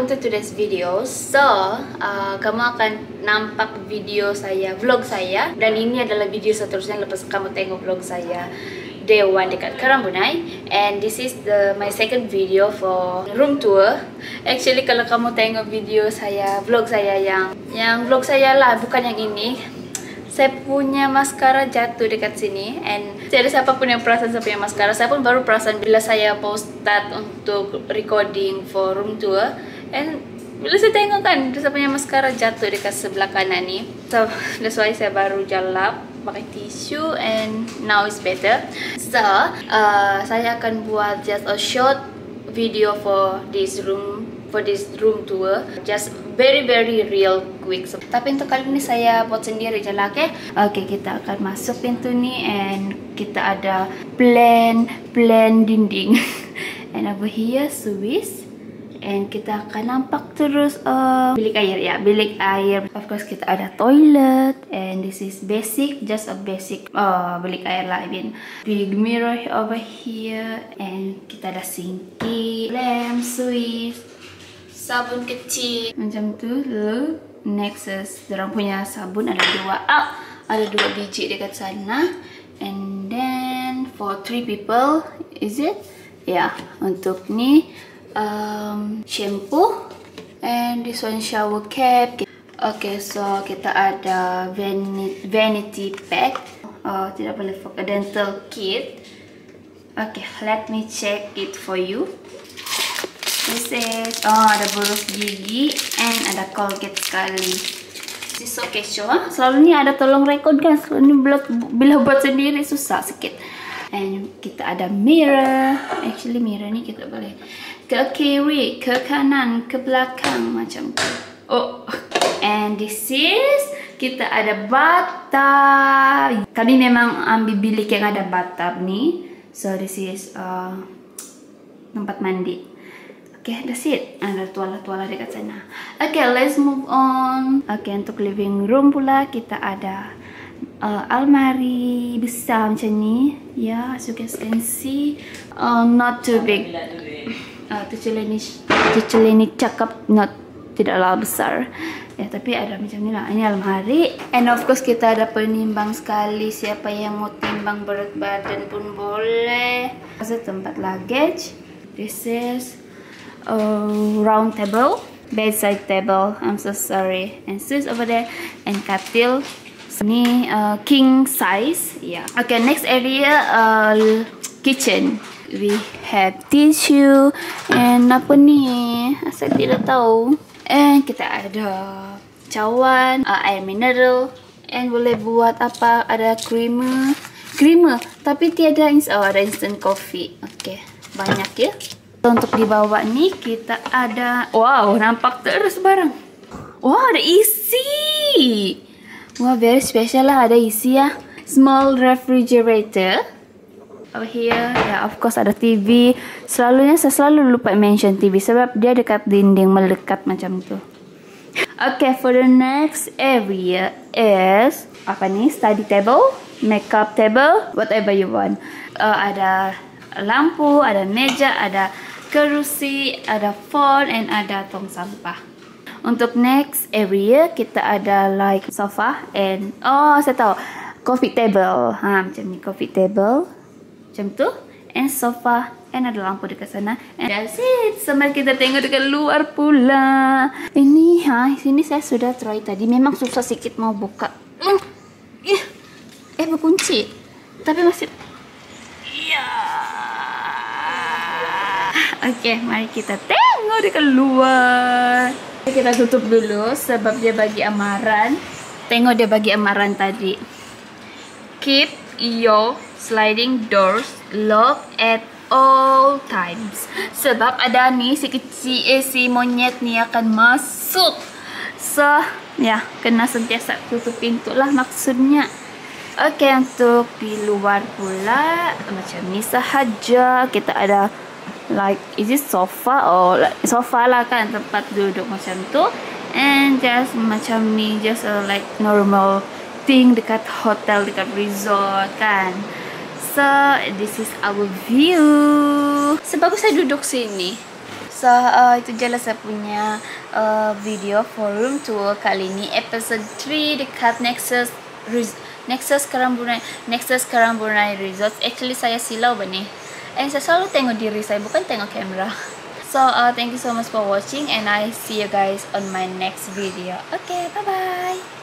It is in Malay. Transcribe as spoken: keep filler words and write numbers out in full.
welcome to today's video. So, uh, kamu akan nampak video saya, vlog saya. Dan ini adalah video seterusnya lepas kamu tengok vlog saya day one dekat Karambunai. And this is the my second video for room tour. Actually, kalau kamu tengok video saya, vlog saya yang Yang vlog saya lah, bukan yang ini. Saya punya maskara jatuh dekat sini. And tidak ada siapa pun yang perasan saya punya maskara. Saya pun baru perasan bila saya mau start untuk recording for room tour. And bila saya tengok kan, saya punya maskara jatuh dekat sebelah kanan ni. So, that's why saya baru jalap pakai tisu. And now it's better. So, uh, saya akan buat just a short video for this room for this room tour, just very very real quick. So, tapi untuk kali ini saya buat sendiri je lah, okay? Okay, kita akan masuk pintu ni and kita ada plan plan dinding. And over here Swiss. And kita akan nampak terus uh, bilik air ya, bilik air. Of course kita ada toilet and this is basic, just a basic uh, bilik air lah. I mean, big mirror over here and kita ada sinki, lamp, Swiss, sabun kecil macam tu. Look, Nexus, dorang punya sabun ada dua, oh, ada dua biji dekat sana. And then for three people, is it? Ya, yeah, untuk ni um, shampoo and this one shower cap. Okay, so kita ada vanity, vanity pack. Oh, tidak boleh forget dental kit. Okay, let me check it for you. This is, oh, ada boros gigi and ada Colgate sekali. This is so casual. Selalu ni ada tolong record kan. Selalu ni bila, bila buat sendiri susah sikit. And kita ada mirror. Actually mirror ni kita boleh ke kiri, ke kanan, ke belakang macam tu. Oh, and this is, kita ada bathtub. Kami memang ambil bilik yang ada bathtub ni. So this is uh, tempat mandi. Okay, that's it. Ada tuala-tuala dekat sana. Okay, let's move on. Okay, untuk living room pula kita ada uh, almari besar macam ni. Ya, yeah, as you guys can see, uh, not too big. Uh, Tucul ini, tucul ini cakap not tidaklah besar. Ya, tapi ada macam ni lah. Ini almari. And of course kita ada penimbang sekali. Siapa yang mau timbang berat badan pun boleh. Ada tempat luggage. This is Uh, round table, bedside table. I'm so sorry. And Swiss over there and katil. Ini uh, king size. Yeah. Okay, next area uh, kitchen. We have tissue and apa ni? Saya tidak tahu. And kita ada cawan, uh, air mineral, and boleh buat apa? Ada creamer, creamer. Tapi tiada ins oh, ada instant coffee. Okay, banyak ya. Untuk di bawah ni kita ada, wow, nampak terus barang. Wow, ada isi. Wow, very special lah, ada isi ya. Small refrigerator. Over here, ya, yeah, of course ada T V. Selalunya saya selalu lupa mention T V sebab dia dekat dinding melekat macam tu. Okay, for the next area is apa ni? Study table, makeup table, whatever you want. Uh, ada lampu, ada meja, ada kerusi, ada phone, and ada tong sampah. Untuk next area kita ada like sofa and oh saya tahu coffee table. Ha, macam ni coffee table, macam tu, and sofa, and ada lampu dekat sana. And that's it. So mari kita tengok dekat luar pula. Ini ha, sini saya sudah try tadi. Memang susah sikit mau buka. Mm. Eh berkunci. Tapi masih. Ya. Okay, mari kita tengok dekat luar. Kita tutup dulu sebab dia bagi amaran. Tengok dia bagi amaran tadi. Keep your sliding doors locked at all times. Sebab ada ni si kecil eh, si monyet ni akan masuk. So, ya, kena sentiasa tutup pintu lah maksudnya. Okay, untuk di luar pula macam ni sahaja. Kita ada like, is it sofa? Oh, like, sofa lah kan, tempat duduk macam tu. And just macam ni, just a like normal thing dekat hotel, dekat resort kan. So, this is our view. Sebagus saya duduk sini, So uh, itu jelas saya punya uh, video for room tour kali ini, episode three dekat Nexus Nexus Karang Bunai Nexus Karang Bunai Resort. Actually saya silau bani, and saya selalu tengok diri saya, bukan tengok kamera. So uh, thank you so much for watching, and I see you guys on my next video. Okay, bye bye.